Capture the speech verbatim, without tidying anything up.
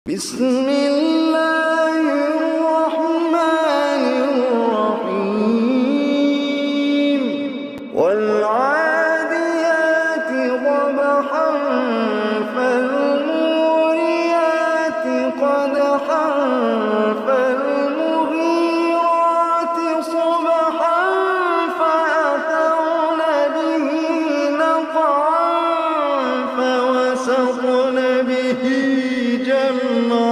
بسم الله الرحمن الرحيم والعاديات ضبحا فالموريات قدحا فالمغيرات صبحا فأثرن به نقعا فوسطن به جمعا